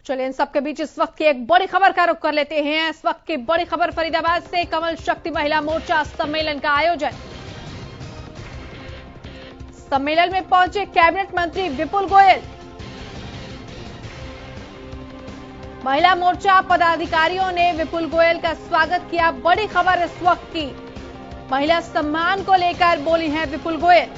चलिए इन सबके बीच इस वक्त की एक बड़ी खबर का रुख कर लेते हैं। इस वक्त की बड़ी खबर फरीदाबाद से, कमल शक्ति महिला मोर्चा सम्मेलन का आयोजन। सम्मेलन में पहुंचे कैबिनेट मंत्री विपुल गोयल। महिला मोर्चा पदाधिकारियों ने विपुल गोयल का स्वागत किया। बड़ी खबर इस वक्त की, महिला सम्मान को लेकर बोली हैं विपुल गोयल।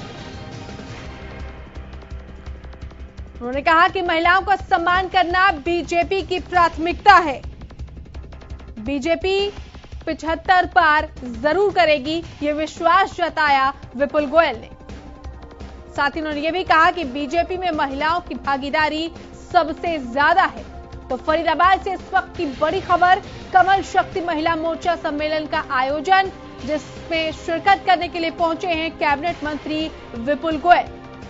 उन्होंने कहा कि महिलाओं का सम्मान करना बीजेपी की प्राथमिकता है। बीजेपी 75 पार जरूर करेगी, ये विश्वास जताया विपुल गोयल ने। साथ ही उन्होंने यह भी कहा कि बीजेपी में महिलाओं की भागीदारी सबसे ज्यादा है। तो फरीदाबाद से इस वक्त की बड़ी खबर, कमल शक्ति महिला मोर्चा सम्मेलन का आयोजन, जिसमें शिरकत करने के लिए पहुंचे हैं कैबिनेट मंत्री विपुल गोयल।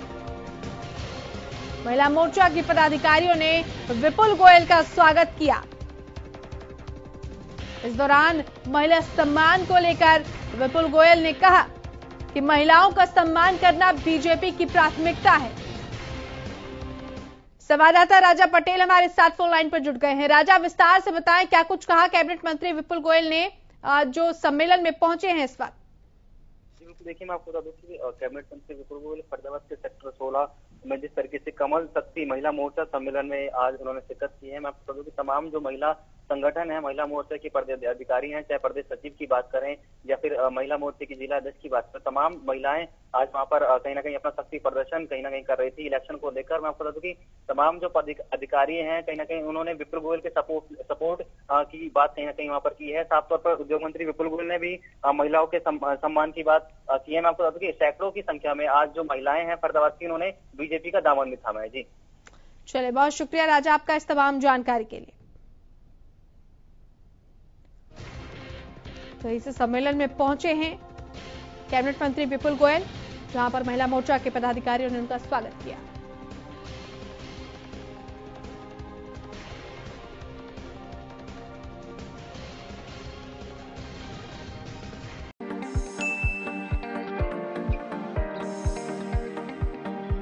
महिला मोर्चा के पदाधिकारियों ने विपुल गोयल का स्वागत किया। इस दौरान महिला सम्मान को लेकर विपुल गोयल ने कहा कि महिलाओं का सम्मान करना बीजेपी की प्राथमिकता है। संवाददाता राजा पटेल हमारे साथ फोन लाइन पर जुड़ गए हैं। राजा, विस्तार से बताएं क्या कुछ कहा कैबिनेट मंत्री विपुल गोयल ने जो सम्मेलन में पहुंचे हैं इस वक्त। देखिए, मैं आपको बता दूं कि कैबिनेट मंत्री विपुल गोयल फरीदाबाद के सेक्टर 16 में जिस तरीके से कमल शक्ति महिला मोर्चा सम्मेलन में आज उन्होंने शिरकत की है। मैं आपको बता दूं कि तमाम जो महिला संगठन है, महिला मोर्चा के पदाधिकारी हैं, चाहे प्रदेश सचिव की बात करें या फिर महिला मोर्चे की जिला अध्यक्ष की बात करें, तमाम महिलाएं आज वहां पर कहीं ना कहीं अपना शक्ति प्रदर्शन कहीं ना कहीं कर रही थी इलेक्शन को लेकर। मैं आपको बता दूं कि तमाम जो अधिकारी हैं, कहीं ना कहीं उन्होंने विपुल गोयल के सपोर्ट की बात कहीं ना कहीं वहां पर की है। साफ तौर पर उद्योग मंत्री विपुल गोयल ने भी महिलाओं के सम्मान की बात की है। मैं आपको बता दूं कि सैकड़ों की संख्या में आज जो महिलाएं हैं फरीदाबाद की, उन्होंने बीजेपी का दामन भी थामा है। जी चलिए, बहुत शुक्रिया राजा आपका इस तमाम जानकारी के लिए। तो इस सम्मेलन में पहुंचे हैं कैबिनेट मंत्री विपुल गोयल, जहां पर महिला मोर्चा के पदाधिकारियों ने उनका स्वागत किया।